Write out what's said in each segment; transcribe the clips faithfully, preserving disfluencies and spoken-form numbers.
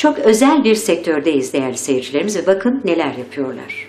Çok özel bir sektördeyiz değerli seyircilerimiz ve bakın neler yapıyorlar.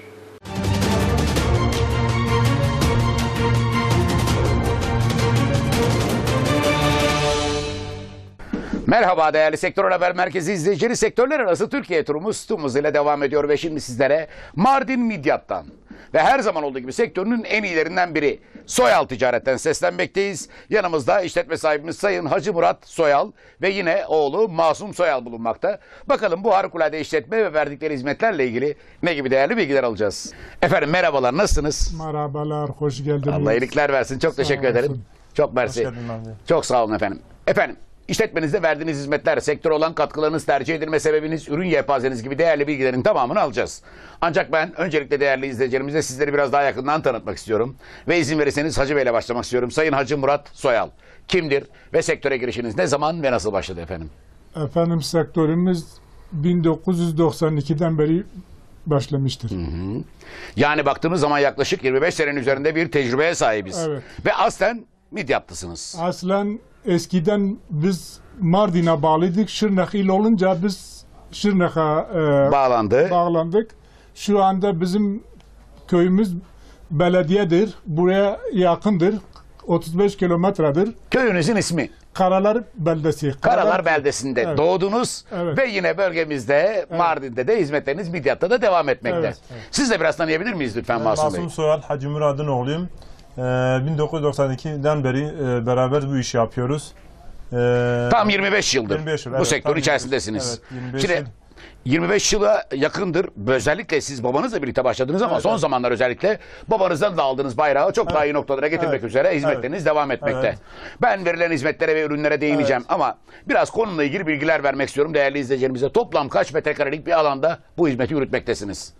Merhaba değerli Sektör Haber Merkezi izleyicileri. Sektörler arası Türkiye turumuz tüm hızıyla devam ediyor ve şimdi sizlere Mardin Midyat'tan ve her zaman olduğu gibi sektörünün en iyilerinden biri Soyal Ticaret'ten seslenmekteyiz. Yanımızda işletme sahibimiz Sayın Hacı Murat Soyal ve yine oğlu Masum Soyal bulunmakta. Bakalım bu harikulade işletme ve verdikleri hizmetlerle ilgili ne gibi değerli bilgiler alacağız. Efendim merhabalar, nasılsınız? Merhabalar, hoş geldiniz. Allah iyilikler versin. Çok Sağ teşekkür olsun. ederim. Çok mersi. Çok sağ olun efendim. Efendim, İşletmenizde verdiğiniz hizmetler, sektöre olan katkılarınız, tercih edilme sebebiniz, ürün yelpazeniz gibi değerli bilgilerin tamamını alacağız. Ancak ben öncelikle değerli izleyicilerimize sizleri biraz daha yakından tanıtmak istiyorum. Ve izin verirseniz Hacı Bey'le başlamak istiyorum. Sayın Hacı Murat Soyal kimdir ve sektöre girişiniz ne zaman ve nasıl başladı efendim? Efendim sektörümüz bin dokuz yüz doksan ikiden beri başlamıştır. Hı hı. Yani baktığımız zaman yaklaşık yirmi beş senenin üzerinde bir tecrübeye sahibiz. Evet. Ve aslen Midyat'lısınız. Aslen eskiden biz Mardin'e bağlıydık. Şırnak il olunca biz Şırnak'a e, Bağlandı. bağlandık. Şu anda bizim köyümüz belediyedir. Buraya yakındır. otuz beş kilometredir. Köyünüzün ismi? Karalar Beldesi. Karalar Beldesi'nde Evet. doğdunuz Evet. ve yine bölgemizde Mardin'de de hizmetleriniz Midyat'ta da devam etmekte. Evet, evet. Siz de biraz tanıyabilir miyiz lütfen Ben Masum Bey? Masum Soyal, Hacı Murad'ın oğluyum. Ee, bin dokuz yüz doksan ikiden beri e, beraber bu işi yapıyoruz. Ee, Tam yirmi beş yıldır yirmi beş yıl, bu evet, sektör tam içerisindesiniz. Evet, yirmi beş Şimdi yıl. yirmi beş yıla yakındır. Özellikle siz babanızla birlikte başladınız ama Evet, son evet. zamanlar özellikle babanızdan da aldığınız bayrağı çok daha iyi noktalara getirmek Evet. üzere hizmetleriniz Evet. devam etmekte. Evet. Ben verilen hizmetlere ve ürünlere değineceğim Evet. ama biraz konuyla ilgili bilgiler vermek istiyorum değerli izleyicilerimize. Toplam kaç metrekarelik bir alanda bu hizmeti yürütmektesiniz?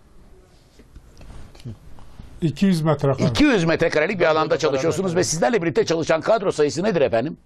iki yüz metrekare. iki yüz metrekarelik bir alanda beraber, çalışıyorsunuz evet. ve sizlerle birlikte çalışan kadro sayısı nedir efendim?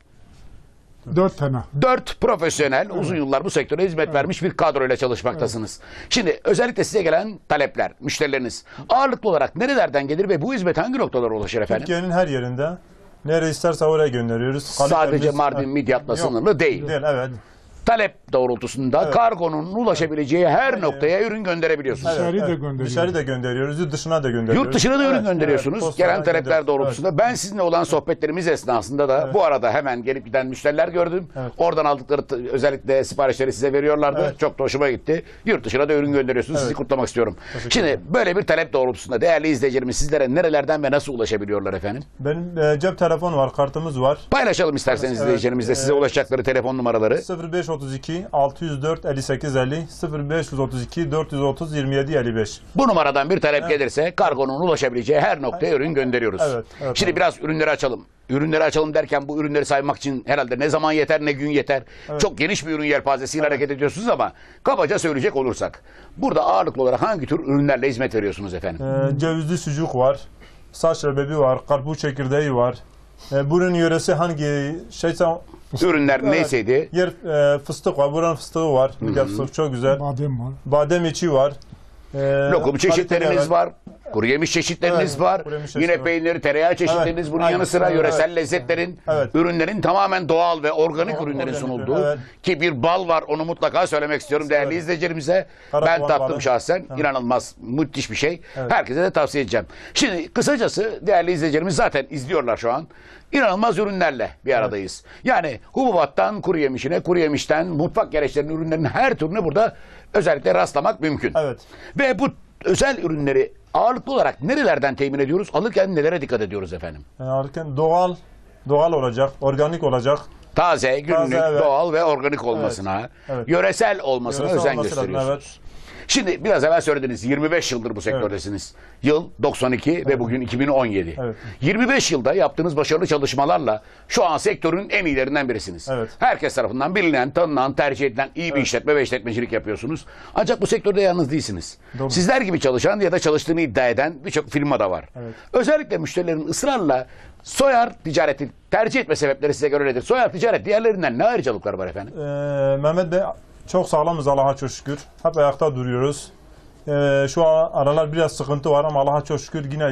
Dört tane. Dört profesyonel, uzun yıllar bu sektöre hizmet vermiş bir kadroyla çalışmaktasınız. Şimdi özellikle size gelen talepler, müşterileriniz ağırlıklı olarak nerelerden gelir ve bu hizmet hangi noktalara ulaşır efendim? Türkiye'nin her yerinde nereye isterse oraya gönderiyoruz. Sadece Kalitemiz- Mardin, Midyat'la Yok, sınırlı değil. Değil, evet. Talep doğrultusunda Evet. kargonun ulaşabileceği her Evet. noktaya ürün gönderebiliyorsunuz. Dışarı Evet, da evet. gönderiyoruz. Dışarı da gönderiyoruz, yurt dışına da gönderiyoruz. Yurt dışına da ürün Evet, gönderiyorsunuz. evet, Gelen postadan talepler gönderiyoruz. doğrultusunda. Ben sizinle olan sohbetlerimiz esnasında da Evet. bu arada hemen gelip giden müşteriler gördüm. Evet. Oradan aldıkları t- özellikle siparişleri size veriyorlardı. Evet. Çok da hoşuma gitti. Yurt dışına da ürün gönderiyorsunuz. Sizi Evet. kutlamak istiyorum. Teşekkür Şimdi ederim. böyle bir talep doğrultusunda değerli izleyicilerimiz sizlere nerelerden ve nasıl ulaşabiliyorlar efendim? Benim e, cep telefonu var, kartımız var. Paylaşalım isterseniz Evet. izleyicilerimizle size Evet. ulaşacakları telefon numaraları. sıfır beş otuz iki altı yüz dört elli sekiz elli sıfır beş otuz iki dört yüz otuz yirmi yedi elli beş. Bu numaradan bir talep gelirse kargonun ulaşabileceği her noktaya ürün gönderiyoruz. Evet, evet, Şimdi evet. biraz ürünleri açalım. Ürünleri açalım derken bu ürünleri saymak için herhalde ne zaman yeter ne gün yeter. Çok geniş bir ürün yelpazesiyle hareket ediyorsunuz ama kabaca söyleyecek olursak burada ağırlıklı olarak hangi tür ürünlerle hizmet veriyorsunuz efendim? Ee, cevizli sucuk var, saç rebebi var, karpuz çekirdeği var. Ee, buranın yöresi hangi şeyse Ürünler Evet. neyseydi? yer e, fıstık var, buranın fıstığı var. Midyat fıstığı çok güzel. Badem var. Badem içi var. Ee, Lokum çeşitleriniz kaliteli, var. Kuru yemiş çeşitleriniz Evet, var. kuru yemiş Yine çeşitleri var. peyniri, tereyağı çeşitleriniz. Evet, Bunun aynen. yanı sıra Evet, yöresel evet. lezzetlerin, Evet. ürünlerin tamamen doğal ve organik Doğal, ürünlerin organik sunulduğu. ürün, evet. Ki bir bal var, onu mutlaka söylemek istiyorum değerli Evet. izleyicilerimize. Kara Ben soğan tattım balı. şahsen. Evet. İnanılmaz, müthiş bir şey. Evet. Herkese de tavsiye edeceğim. Şimdi kısacası değerli izleyicilerimiz zaten izliyorlar şu an. İnanılmaz ürünlerle bir aradayız. Yani hububattan kuru yemişine, kuru yemişten mutfak gereçlerinin ürünlerinin her türünü burada özellikle rastlamak mümkün. Evet. Ve bu özel ürünleri ağırlıklı olarak nerelerden temin ediyoruz? Alırken nelere dikkat ediyoruz efendim? Yani alırken doğal, doğal olacak, organik olacak. Taze, günlük, Taze, evet. doğal ve organik olmasına, Evet, evet. yöresel olmasına Yöresel özen olması lazım, gösteriyorsunuz. Şimdi biraz evvel söylediniz yirmi beş yıldır bu sektördesiniz. Yıl doksan iki ve bugün iki bin on yedi. Evet. yirmi beş yılda yaptığınız başarılı çalışmalarla şu an sektörün en iyilerinden birisiniz. Evet. Herkes tarafından bilinen, tanınan, tercih edilen iyi bir işletme ve işletmecilik yapıyorsunuz. Ancak bu sektörde yalnız değilsiniz. Doğru. Sizler gibi çalışan ya da çalıştığını iddia eden birçok firma da var. Evet. Özellikle müşterilerin ısrarla Soyar ticareti tercih etme sebepleri size göre nedir? Soyar ticaret diğerlerinden ne ayrıcalıklar var efendim? Ee, Mehmet Bey çok sağlamız Allah'a çok şükür. Hep ayakta duruyoruz. Ee, şu an aralar biraz sıkıntı var ama Allah'a çok şükür yine iyiyiz.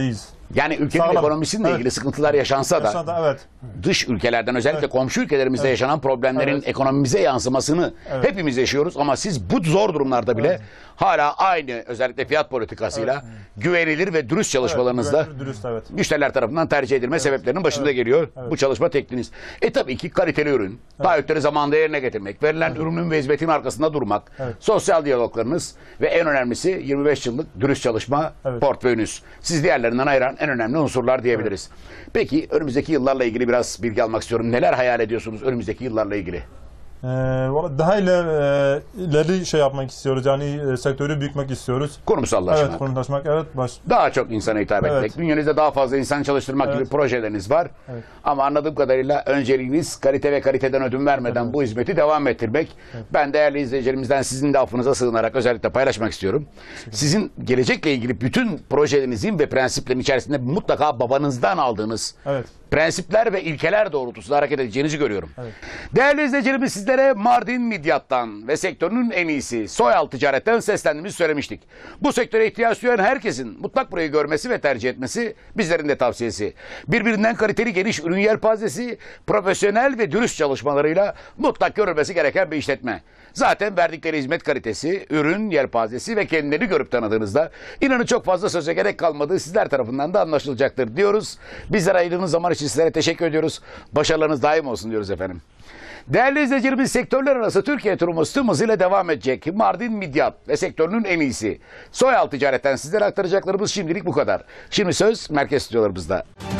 Yani ülkenin Sağlam. ekonomisiyle Evet. ilgili sıkıntılar yaşansa da Yaşandı, evet. dış ülkelerden özellikle Evet. komşu ülkelerimizde yaşanan problemlerin Evet. ekonomimize yansımasını Evet. hepimiz yaşıyoruz ama siz bu zor durumlarda bile hala aynı özellikle fiyat politikasıyla güvenilir ve dürüst çalışmalarınızla Evet, dürüst, evet. müşteriler tarafından tercih edilme sebeplerinin başında geliyor bu çalışma tekniğiniz. E tabii ki kaliteli ürün, taahhütleri zamanında yerine getirmek, verilen ürünün ve hizmetin arkasında durmak, Evet. sosyal diyaloglarınız ve en önemlisi yirmi beş yıllık dürüst çalışma Evet. portföyünüz. Siz diğerlerinden ayıran en önemli unsurlar diyebiliriz. Peki önümüzdeki yıllarla ilgili biraz bilgi almak istiyorum. Neler hayal ediyorsunuz önümüzdeki yıllarla ilgili? Ee, valla daha ileri, e, ileri şey yapmak istiyoruz. Yani e, sektörü büyütmek istiyoruz. Kurumsallaşmak. Evet, kurumlaşmak. Evet, baş. Daha çok insana hitap Evet. etmek. Bünyenizde daha fazla insan çalıştırmak Evet. gibi projeleriniz var. Evet. Ama anladığım kadarıyla önceliğiniz kalite ve kaliteden ödün vermeden bu hizmeti devam ettirmek. Ben değerli izleyicilerimizden sizin de affınıza sığınarak özellikle paylaşmak istiyorum. Sizin gelecekle ilgili bütün projelerinizin ve prensiplerin içerisinde mutlaka babanızdan aldığınız Evet. prensipler ve ilkeler doğrultusunda hareket edeceğinizi görüyorum. Evet. Değerli izleyicilerimiz, sizlere Mardin Midyat'tan ve sektörünün en iyisi Soyal Ticaret'ten seslendiğimizi söylemiştik. Bu sektöre ihtiyaç duyan herkesin mutlak burayı görmesi ve tercih etmesi bizlerin de tavsiyesi. Birbirinden kaliteli geniş ürün yelpazesi, profesyonel ve dürüst çalışmalarıyla mutlak görülmesi gereken bir işletme. Zaten verdikleri hizmet kalitesi, ürün yelpazesi ve kendileri görüp tanıdığınızda inanın çok fazla söze gerek kalmadığı sizler tarafından da anlaşılacaktır diyoruz. Bizler ayırdığınız zaman için sizlere teşekkür ediyoruz. Başarılarınız daim olsun diyoruz efendim. Değerli izleyicilerimiz, sektörler arası Türkiye turumuz tüm hızıyla devam edecek. Mardin Midyat ve sektörünün en iyisi Soyal Ticaret'ten sizlere aktaracaklarımız şimdilik bu kadar. Şimdi söz merkez stüdyolarımızda.